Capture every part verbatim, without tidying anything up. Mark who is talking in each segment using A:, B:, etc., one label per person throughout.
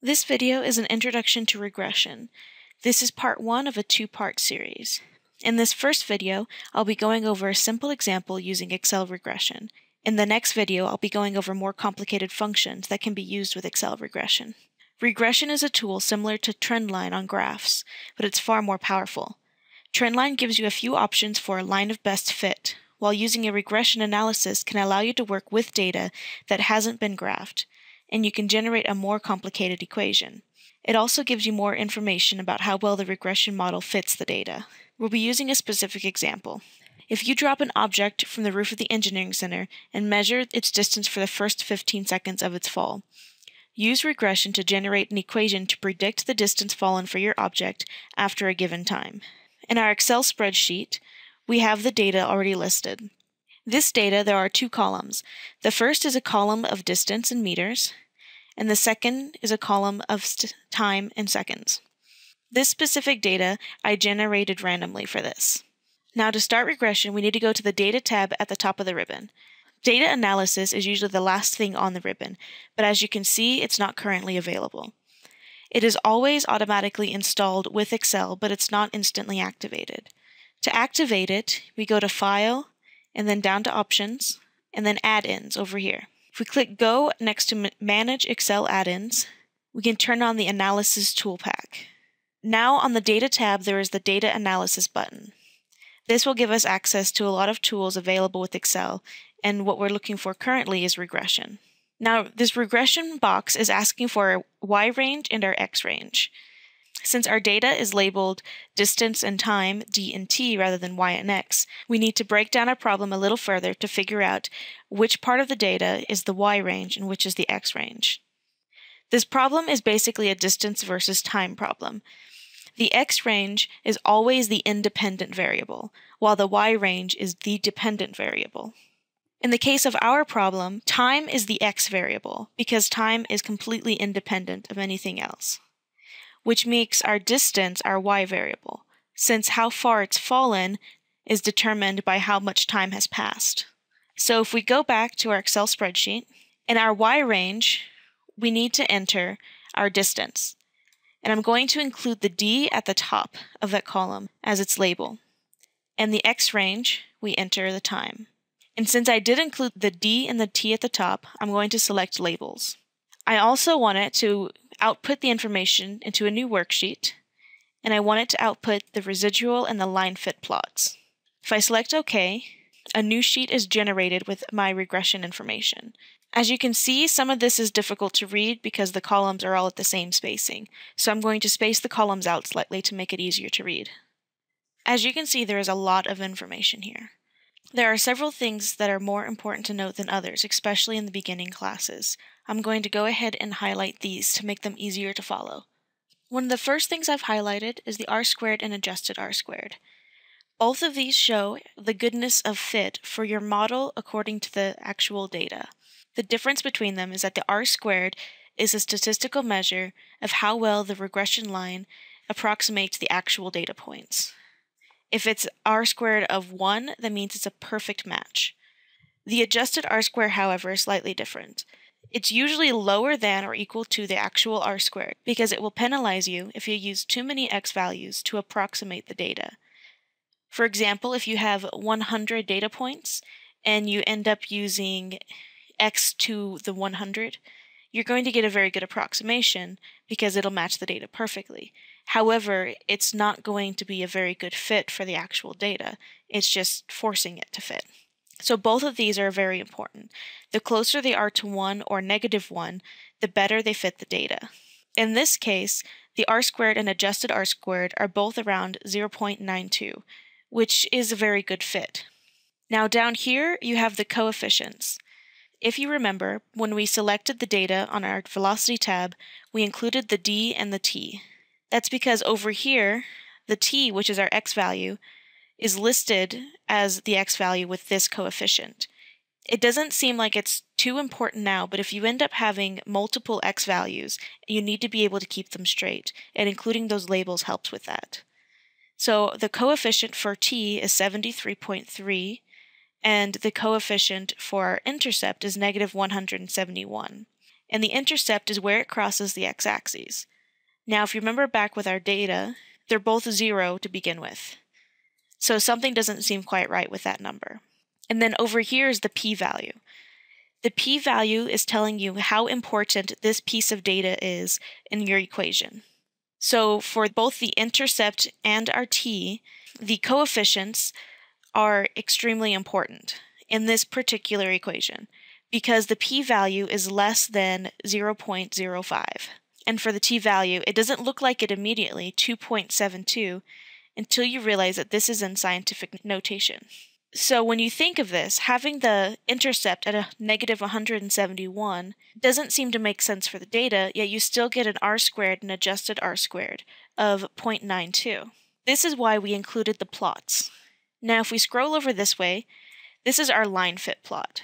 A: This video is an introduction to regression. This is part one of a two-part series. In this first video, I'll be going over a simple example using Excel regression. In the next video, I'll be going over more complicated functions that can be used with Excel regression. Regression is a tool similar to trendline on graphs, but it's far more powerful. Trendline gives you a few options for a line of best fit, while using a regression analysis can allow you to work with data that hasn't been graphed, and you can generate a more complicated equation. It also gives you more information about how well the regression model fits the data. We'll be using a specific example. If you drop an object from the roof of the engineering center and measure its distance for the first fifteen seconds of its fall, use regression to generate an equation to predict the distance fallen for your object after a given time. In our Excel spreadsheet, we have the data already listed. This data, there are two columns. The first is a column of distance in meters, and the second is a column of time in seconds. This specific data I generated randomly for this. Now to start regression, we need to go to the Data tab at the top of the ribbon. Data analysis is usually the last thing on the ribbon, but as you can see, it's not currently available. It is always automatically installed with Excel, but it's not instantly activated. To activate it, we go to File, and then down to Options, and then Add-ins over here. If we click Go next to Manage Excel Add-ins, we can turn on the Analysis Toolpack. Now on the Data tab, there is the Data Analysis button. This will give us access to a lot of tools available with Excel, and what we're looking for currently is regression. Now, this regression box is asking for our Y range and our X range. Since our data is labeled distance and time, D and T, rather than Y and X, we need to break down our problem a little further to figure out which part of the data is the Y range and which is the X range. This problem is basically a distance versus time problem. The X range is always the independent variable, while the Y range is the dependent variable. In the case of our problem, time is the X variable, because time is completely independent of anything else, which makes our distance our Y variable, since how far it's fallen is determined by how much time has passed. So if we go back to our Excel spreadsheet, in our Y range, we need to enter our distance. And I'm going to include the D at the top of that column as its label. And the X range, we enter the time. And since I did include the D and the T at the top, I'm going to select labels. I also want it to output the information into a new worksheet, and I want it to output the residual and the line fit plots. If I select OK, a new sheet is generated with my regression information. As you can see, some of this is difficult to read because the columns are all at the same spacing, so I'm going to space the columns out slightly to make it easier to read. As you can see, there is a lot of information here. There are several things that are more important to note than others, especially in the beginning classes. I'm going to go ahead and highlight these to make them easier to follow. One of the first things I've highlighted is the R squared and adjusted R squared. Both of these show the goodness of fit for your model according to the actual data. The difference between them is that the R squared is a statistical measure of how well the regression line approximates the actual data points. If it's R squared of one, that means it's a perfect match. The adjusted R squared, however, is slightly different. It's usually lower than or equal to the actual R squared because it will penalize you if you use too many X values to approximate the data. For example, if you have one hundred data points and you end up using X to the one hundred, you're going to get a very good approximation because it'll match the data perfectly. However, it's not going to be a very good fit for the actual data. It's just forcing it to fit. So both of these are very important. The closer they are to one or negative one, the better they fit the data. In this case, the R squared and adjusted R squared are both around zero point nine two, which is a very good fit. Now down here, you have the coefficients. If you remember, when we selected the data on our Velocity tab, we included the D and the T. That's because over here, the T, which is our X value, is listed as the X value with this coefficient. It doesn't seem like it's too important now, but if you end up having multiple X values, you need to be able to keep them straight, and including those labels helps with that. So the coefficient for T is seventy-three point three, and the coefficient for our intercept is negative one hundred seventy-one. and the intercept is where it crosses the x-axis. Now, if you remember back with our data, they're both zero to begin with. So something doesn't seem quite right with that number. And then over here is the p-value. The p-value is telling you how important this piece of data is in your equation. So for both the intercept and our t, the coefficients are extremely important in this particular equation because the p-value is less than zero point zero five. And for the t-value, it doesn't look like it immediately, two point seven two, until you realize that this is in scientific notation. So when you think of this, having the intercept at a negative one hundred seventy-one doesn't seem to make sense for the data, yet you still get an r squared, an adjusted r squared, of zero point nine two. This is why we included the plots. Now if we scroll over this way, this is our line fit plot.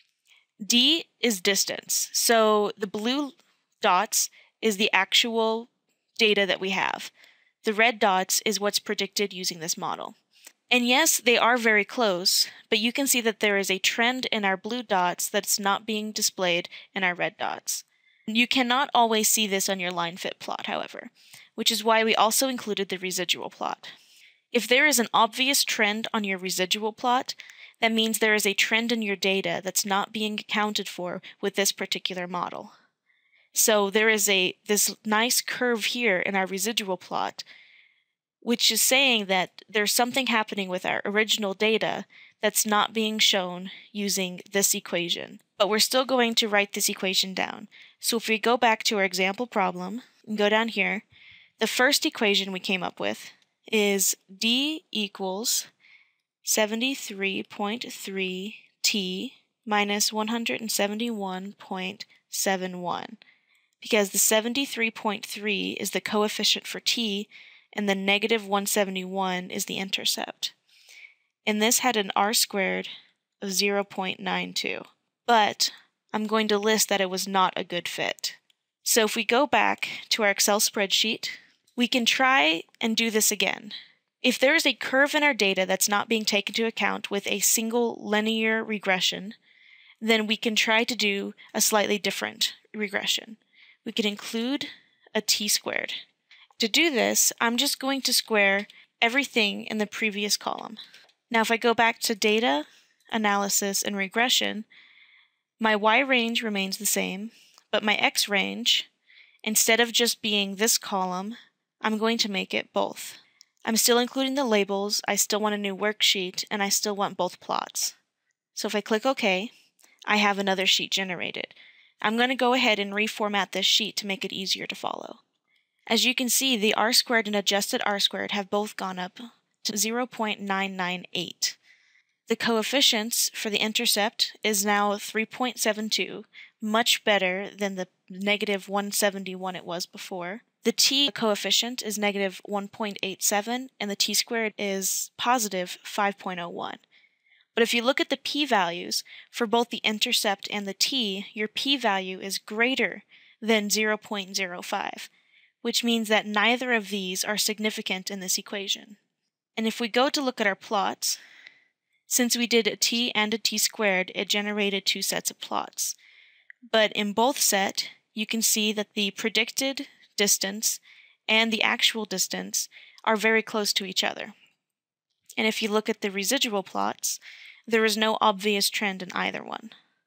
A: D is distance, so the blue dots is the actual data that we have. The red dots is what's predicted using this model. And yes, they are very close, but you can see that there is a trend in our blue dots that's not being displayed in our red dots. You cannot always see this on your line fit plot, however, which is why we also included the residual plot. If there is an obvious trend on your residual plot, that means there is a trend in your data that's not being accounted for with this particular model. So there is a this nice curve here in our residual plot, which is saying that there's something happening with our original data that's not being shown using this equation. But we're still going to write this equation down. So if we go back to our example problem and go down here, the first equation we came up with is D equals seventy-three point three t minus one hundred seventy-one point seven one, because the seventy-three point three is the coefficient for t and the negative one hundred seventy-one is the intercept. And this had an r squared of zero point nine two, but I'm going to list that it was not a good fit. So if we go back to our Excel spreadsheet, we can try and do this again. If there is a curve in our data that's not being taken into account with a single linear regression, then we can try to do a slightly different regression. We could include a t-squared. To do this, I'm just going to square everything in the previous column. Now if I go back to data, analysis, and regression, my y range remains the same, but my x range, instead of just being this column, I'm going to make it both. I'm still including the labels, I still want a new worksheet, and I still want both plots. So if I click OK, I have another sheet generated. I'm going to go ahead and reformat this sheet to make it easier to follow. As you can see, the r squared and adjusted r squared have both gone up to zero point nine nine eight. The coefficients for the intercept is now three point seven two, much better than the negative one hundred seventy-one it was before. The t coefficient is negative one point eight seven, and the t-squared is positive five point zero one. But if you look at the p-values for both the intercept and the t, your p-value is greater than zero point zero five, which means that neither of these are significant in this equation. And if we go to look at our plots, since we did a t and a t-squared, it generated two sets of plots. But in both set, you can see that the predicted distance and the actual distance are very close to each other. And if you look at the residual plots, there is no obvious trend in either one.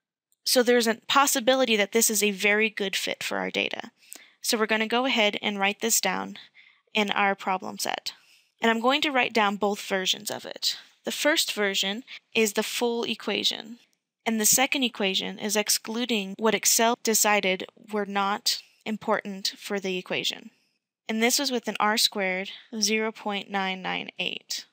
A: So there's a possibility that this is a very good fit for our data. So we're going to go ahead and write this down in our problem set. And I'm going to write down both versions of it. The first version is the full equation, and the second equation is excluding what Excel decided were not important for the equation. And this was with an r squared of zero point nine nine eight.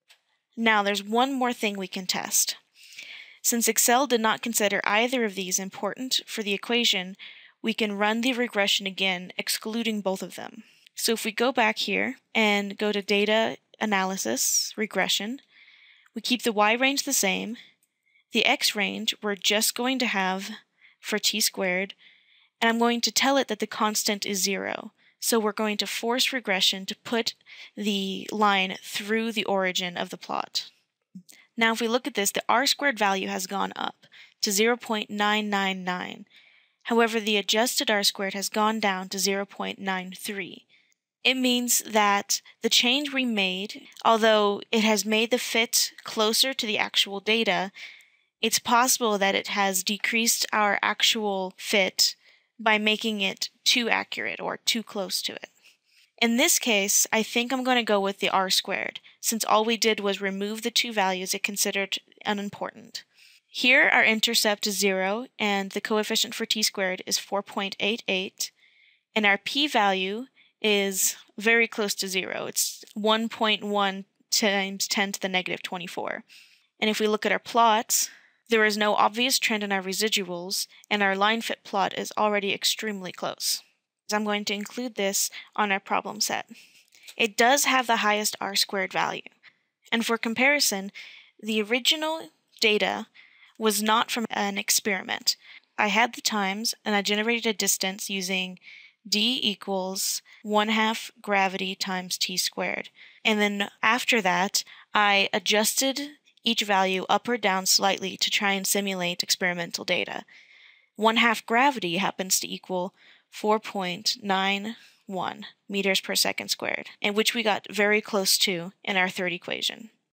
A: Now there's one more thing we can test. Since Excel did not consider either of these important for the equation, we can run the regression again, excluding both of them. So if we go back here and go to Data, Analysis, Regression, we keep the y range the same. The x range we're just going to have for t-squared, and I'm going to tell it that the constant is zero. So we're going to force regression to put the line through the origin of the plot. Now if we look at this, the r squared value has gone up to zero point nine nine nine. However, the adjusted r squared has gone down to zero point nine three. It means that the change we made, although it has made the fit closer to the actual data, it's possible that it has decreased our actual fit by making it too accurate or too close to it. In this case, I think I'm going to go with the r squared, since all we did was remove the two values it considered unimportant. Here our intercept is zero, and the coefficient for t squared is four point eight eight, and our p-value is very close to zero. It's one point one times ten to the negative twenty-four. And if we look at our plots, there is no obvious trend in our residuals, and our line fit plot is already extremely close. I'm going to include this on our problem set. It does have the highest r squared value. And for comparison, the original data was not from an experiment. I had the times, and I generated a distance using d equals one half gravity times t squared. And then after that, I adjusted each value up or down slightly to try and simulate experimental data. One half gravity happens to equal four point nine one meters per second squared, and which we got very close to in our third equation.